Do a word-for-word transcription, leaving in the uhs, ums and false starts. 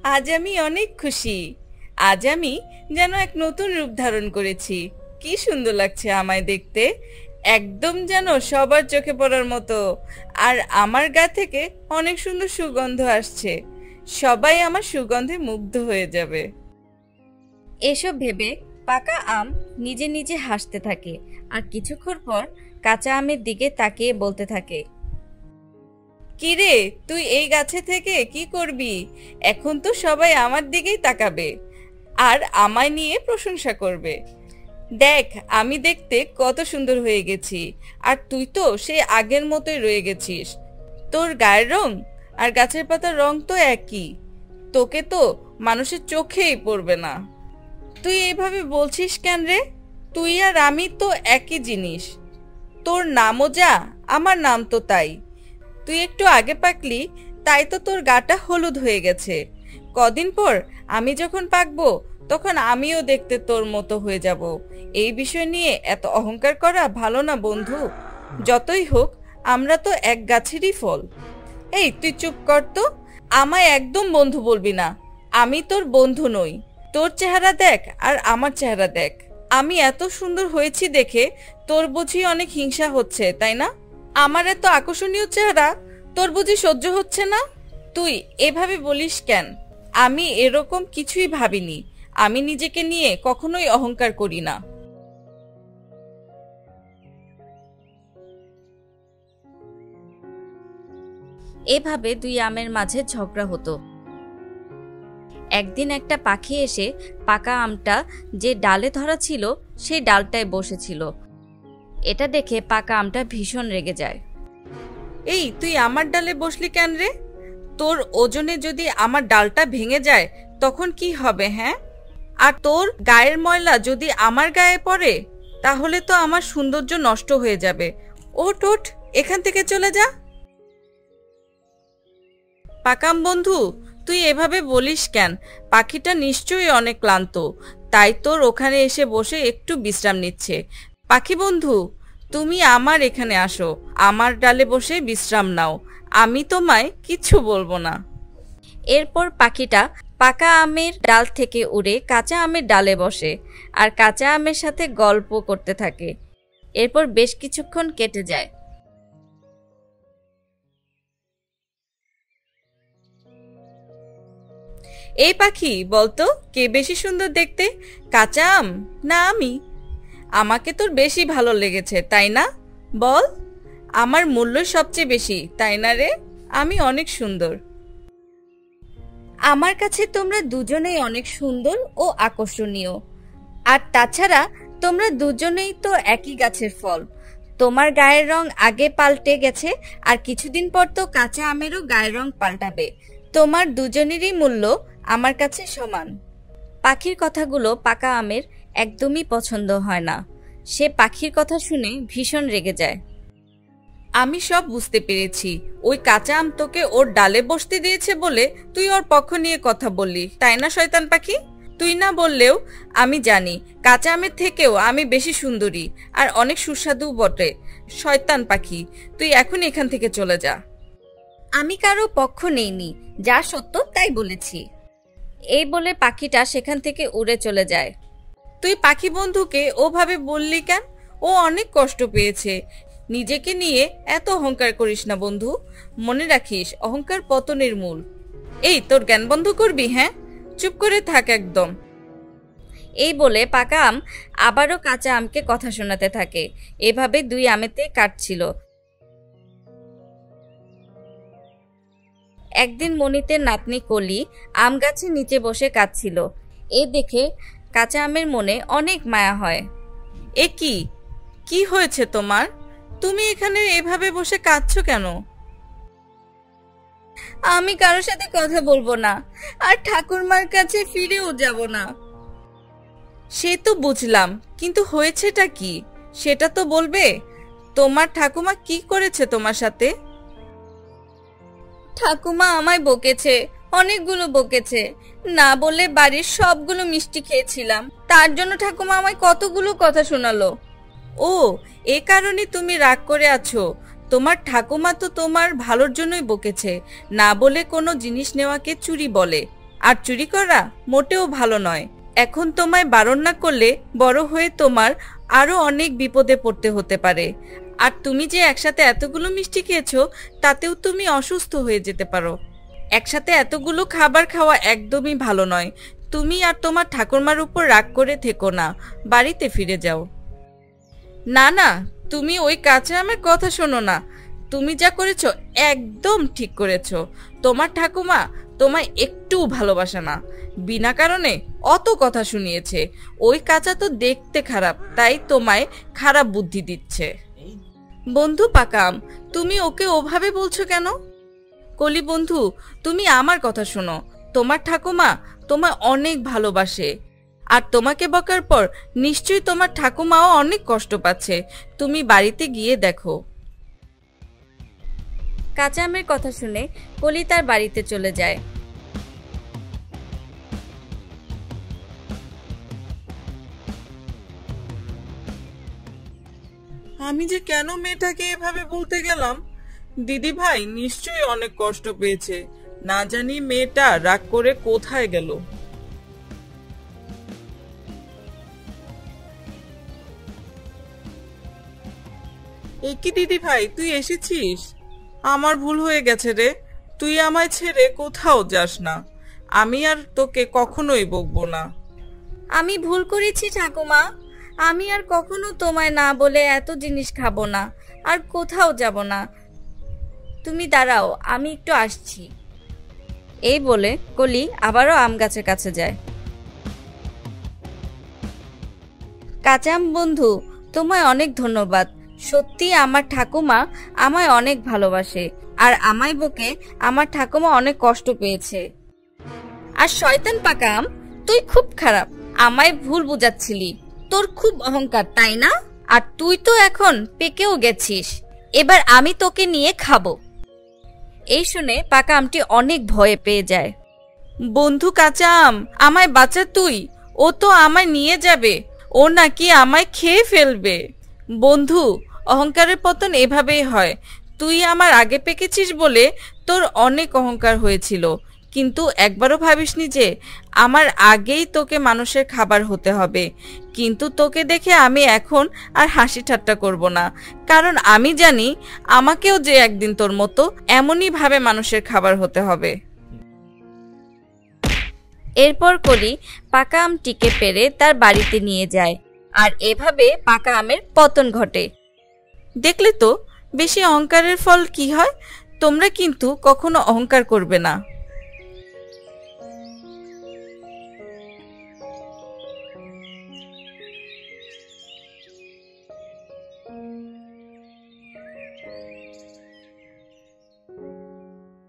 আজ আমি অনেক খুশি। আজ আমি যেন এক নতুন রূপ ধারণ করেছি। কি সুন্দর লাগছে আমায় দেখতে, একদম যেন সবার চোখে পড়ার মতো। আর আমার গা থেকে অনেক সুন্দর সুগন্ধ আসছে, সবাই আমার সুগন্ধে মুগ্ধ হয়ে যাবে। এসব ভেবে পাকা আম নিজে নিজে হাসতে থাকে আর কিছুক্ষণ পর কাঁচা আমের দিকে তাকিয়ে বলতে থাকে, কিরে, তুই এই গাছে থেকে কি করবি? এখন তো সবাই আমার দিকেই তাকাবে আর আমায় নিয়ে প্রশংসা করবে। দেখ, আমি দেখতে কত সুন্দর হয়ে গেছি, আর তুই তো সেই আগের মতোই রয়ে গেছিস। তোর গায়ের রং আর গাছের পাতার রং তো একই, তোকে তো মানুষের চোখেই পড়বে না। তুই এইভাবে বলছিস কেন রে? তুই আর আমি তো একই জিনিস। তোর নামও যা, আমার নাম তো তাই। তুই একটু আগে পাকলি, তাই তো তোর গাটা হলুদ হয়ে গেছে। কদিন পর আমি যখন পাকবো, তখন আমিও দেখতে তোর মতো হয়ে যাব। এই বিষয় নিয়ে এত অহংকার করা ভালো না বন্ধু। যতই হোক, আমরা তো এক গাছেরই ফল। এই তুই চুপ কর তো, আমায় একদম বন্ধু বলবি না। আমি তোর বন্ধু নই। তোর চেহারা দেখ আর আমার চেহারা দেখ। আমি এত সুন্দর হয়েছি দেখে তোর বুঝি অনেক হিংসা হচ্ছে, তাই না? আমার এত আকর্ষণীয় চেহারা তোর বুঝি সহ্য হচ্ছে না? তুই এভাবে বলিস কেন? আমি এরকম কিছুই ভাবিনি। আমি নিজেকে নিয়ে কখনোই অহংকার করি না। এভাবে দুই আমের মাঝে ঝগড়া হতো। একদিন একটা পাখি এসে পাকা আমটা যে ডালে ধরা ছিল সেই ডালটায় বসেছিল। এটা দেখে পাকা আমটা ভীষণ রেগে যায়। এই তুই আমার ডালে বসলি কেন রে? তোর ওজনে যদি আমার ডালটা ভেঙে যায় তখন কি হবে? হ্যাঁ, আর তোর গায়ের ময়লা যদি আমার গায়ে পড়ে তাহলে তো আমার সৌন্দর্য নষ্ট হয়ে যাবে। ওঠ ওঠ, এখান থেকে চলে যা। পাকাম বন্ধু, তুই এভাবে বলিস কেন? পাখিটা নিশ্চয়ই অনেক ক্লান্ত, তাই তোর ওখানে এসে বসে একটু বিশ্রাম নিচ্ছে। পাখি বন্ধু, তুমি আমার এখানে আসো, আমার ডালে বসে বিশ্রাম নাও। আমি তোমায় কিচ্ছু বলবো না। এরপর পাখিটা পাকা আমের ডাল থেকে উড়ে কাঁচা আমের ডালে বসে আর কাঁচা আমের সাথে গল্প করতে থাকে। এরপর বেশ কিছুক্ষণ কেটে যায়। এই পাখি, বলতো কে বেশি সুন্দর দেখতে, কাঁচা আম না আমি? আমাকে তোর বেশি ভালো লেগেছে, তাই না? বল, আমার মূল্য সবচেয়ে বেশি, তাই না রে? আমি অনেক সুন্দর। আমার কাছে তোমরা দুজনেই অনেক সুন্দর ও আকর্ষণীয়, আর তাছাড়া তোমরা দুজনেই তো একই গাছের ফল। তোমার গায়ের রং আগে পাল্টে গেছে, আর কিছুদিন পর তো কাঁচা আমেরও গায়ের রং পাল্টাবে। তোমার দুজনেরই মূল্য আমার কাছে সমান। পাখির কথাগুলো পাকা আমের একদমই পছন্দ হয় না। সে পাখির কথা শুনে ভীষণ রেগে যায়। আমি সব বুঝতে পেরেছি। ওই কাঁচা আম তোকে ওর ডালে বসতে দিয়েছে বলে তুই ওর পক্ষ নিয়ে কথা বললি, তাই না শয়তান পাখি? তুই না বললেও আমি জানি কাঁচা আমের থেকেও আমি বেশি সুন্দরী আর অনেক সুস্বাদু বটে। শয়তান পাখি, তুই এখন এখান থেকে চলে যা। আমি কারো পক্ষ নেইনি, যা সত্য তাই বলেছি। এই বলে পাখিটা সেখান থেকে উড়ে চলে যায়। তুই পাখি বন্ধুকে ওভাবে বললি কেন? ও অনেক কষ্ট পেয়েছে। নিজেকে নিয়ে এত অহংকার করিস না বন্ধু। মনে রাখিস, অহংকার পতনের মূল। এই তোর জ্ঞান বন্ধ করবি? হ্যাঁ, চুপ করে থাক একদম। এই বলে পাকা আম আবারও কাঁচা আমকে কথা শোনাতে থাকে। এভাবে দুই আমেতে কাটছিল। একদিন মনিতের নাতনি কলি আম গাছের নিচে বসে কাঁদছিল। এ দেখে কাঁচা আমের মনে অনেক মায়া হয়। এ কি কি হয়েছে তোমার? তুমি এখানে এভাবে বসে কাঁদছো কেন? আমি কারোর সাথে কথা বলবো না, আর ঠাকুরমার কাছে ফিরেও যাব না। সে তো বুঝলাম, কিন্তু হয়েছেটা কি সেটা তো বলবে। তোমার ঠাকুমা কি করেছে তোমার সাথে? ঠাকুমা আমায় বকেছে, অনেকগুলো বকেছে। না বলে বাড়ির সবগুলো মিষ্টি খেয়েছিলাম, তার জন্য ঠাকুমা আমায় কতগুলো কথা শোনালো। ও, এ কারণে তুমি রাগ করে আছো? তোমার ঠাকুমা তো তোমার ভালোর জন্যই বকেছে। না বলে কোনো জিনিস নেওয়াকে চুরি বলে। আর চুরি করা মোটেও ভালো নয়। এখন তোমায় বারণ না করলে বড় হয়ে তোমার আরো অনেক বিপদে পড়তে হতে পারে। আর তুমি যে একসাথে এতগুলো মিষ্টি খেয়েছো তাতেও তুমি অসুস্থ হয়ে যেতে পারো। একসাথে এতগুলো খাবার খাওয়া একদমই ভালো নয়। তুমি আর তোমার ঠাকুরমার উপর রাগ করে থেকো না, বাড়িতে ফিরে যাও। না না, তুমি ওই কাঁচা আমের কথা শোনো না। তুমি যা করেছো একদম ঠিক করেছো। তোমার ঠাকুমা তোমায় একটু ভালোবাসে না, বিনা কারণে অত কথা শুনিয়েছে। ওই কাঁচা তো দেখতে খারাপ, তাই তোমায় খারাপ বুদ্ধি দিচ্ছে। বন্ধু পাকাম, তুমি ওকে ওভাবে বলছো কেন? কলি বন্ধু, তুমি আমার কথা শোনো। তোমার ঠাকুমা তোমায় অনেক ভালোবাসে, আর তোমাকে বকার পর নিশ্চয়ই তোমার ঠাকুমাও অনেক কষ্ট পাচ্ছে। তুমি বাড়িতে গিয়ে দেখো। কাঁচা আমের কথা শুনে কলি তার বাড়িতে চলে যায়। আমি যে কেন মেয়েটাকে এভাবে বলতে গেলাম। দিদি ভাই নিশ্চয়ই অনেক কষ্ট পেয়েছে। না জানি মেয়েটা রাগ করে কোথায় গেল। এ কি দিদি ভাই, তুই এসেছিস? আমার ভুল হয়ে গেছে রে। তুই আমায় ছেড়ে কোথাও যাস না। আমি আর তোকে কখনোই বকবো না। আমি ভুল করেছি ঠাকুমা। আমি আর কখনো তোমায় না বলে এত জিনিস খাবো না, আর কোথাও যাব না। তুমি দাঁড়াও, আমি একটু আসছি। এই বলে কলি আবারও আম গাছের কাছে যায়। কাঁচা আম বন্ধু, তোমায় অনেক ধন্যবাদ। সত্যি আমার ঠাকুমা আমায় অনেক ভালোবাসে, আর আমায় বকে আমার ঠাকুমা অনেক কষ্ট পেয়েছে। আর শয়তান পাকা আম, তুই খুব খারাপ। আমায় ভুল বুঝাচ্ছিলি। তোর খুব অহংকার, তাই না? আর তুই তো এখন পেকেও গেছিস। এবার আমি তোকে নিয়ে খাবো। এই শুনে পাকা আমটি অনেক ভয়ে পেয়ে যায়। বন্ধু কাঁচা আম, আমায় বাঁচা তুই। ও তো আমায় নিয়ে যাবে, ও নাকি আমায় খেয়ে ফেলবে। বন্ধু, অহংকারের পতন এভাবেই হয়। তুই আমার আগে পেকেছিস বলে তোর অনেক অহংকার হয়েছিল, কিন্তু একবারও ভাবিসনি যে আমার আগেই তোকে মানুষের খাবার হতে হবে। কিন্তু তোকে দেখে আমি এখন আর হাসি ঠাট্টা করব না, কারণ আমি জানি আমাকেও যে একদিন তোর মতো এমনই ভাবে মানুষের খাবার হতে হবে। এরপর কলি পাকা আমটিকে পেরে তার বাড়িতে নিয়ে যায়, আর এভাবে পাকা আমের পতন ঘটে। দেখলে তো বেশি অহংকারের ফল কি হয়। তোমরা কিন্তু কখনো অহংকার করবে না।